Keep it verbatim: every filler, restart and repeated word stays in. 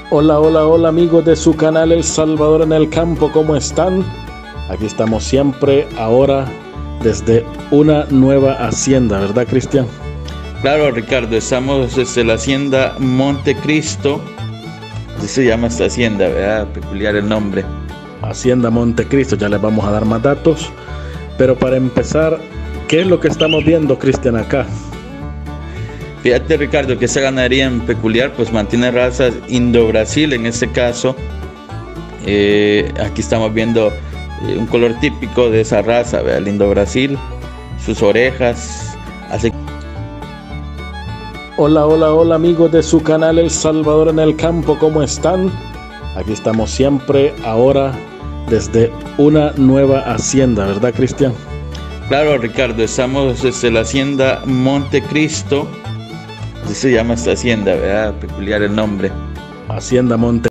Hola, hola, hola amigos de su canal El Salvador en el Campo, ¿cómo están? Aquí estamos siempre, ahora, desde una nueva hacienda, ¿verdad, Cristian? Claro, Ricardo, estamos desde la hacienda Montecristo. Así se llama esta hacienda, ¿verdad? Peculiar el nombre. Hacienda Montecristo, ya les vamos a dar más datos. Pero para empezar, ¿qué es lo que estamos viendo, Cristian, acá? Fíjate, Ricardo, que esa ganadería en peculiar pues mantiene razas Indo-Brasil en este caso. Eh, aquí estamos viendo eh, un color típico de esa raza, ¿verdad? El Indo-Brasil, sus orejas, hace... Hola, hola, hola amigos de su canal El Salvador en el Campo, ¿cómo están? Aquí estamos siempre, ahora, desde una nueva hacienda, ¿verdad, Cristian? Claro, Ricardo, estamos desde la hacienda Montecristo. Así se llama esta hacienda, ¿verdad? Peculiar el nombre. Hacienda Monte